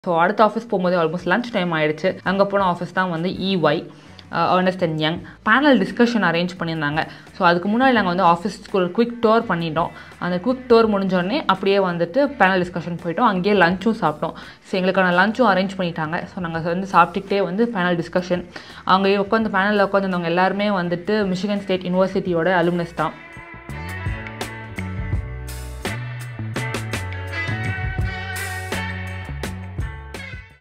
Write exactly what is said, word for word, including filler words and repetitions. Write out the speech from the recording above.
So அடுத்த office போகும்போது almost lunch time ஆகிடுச்சு. அங்கே போன ஆஃபீஸ் தான் வந்து EY Ernst and Young. Panel discussion arrange பண்ணியிருந்தாங்க. ஸோ அதுக்கு முன்னாடி நாங்கள் வந்து ஆஃபீஸ்க்கு ஒரு குவிக் டோர் பண்ணிட்டோம். அந்த குவிக் டோர் முடிஞ்சோடனே அப்படியே வந்துட்டு பேனல் டிஸ்கஷன் போயிட்டோம். அங்கேயே லஞ்சும் சாப்பிட்டோம். ஸோ எங்களுக்கான லஞ்சும் அரேஞ்ச் பண்ணிட்டாங்க. ஸோ நாங்கள் வந்து சாப்பிட்டுக்கிட்டே வந்து பேனல் டிஸ்கஷன். அங்கேயே உட்காந்து பேனலில் உட்காந்துருந்தவங்க எல்லாருமே வந்துட்டு மிஷிகன் ஸ்டேட் யூனிவர்சிட்டியோட அலுமினஸ் தான்.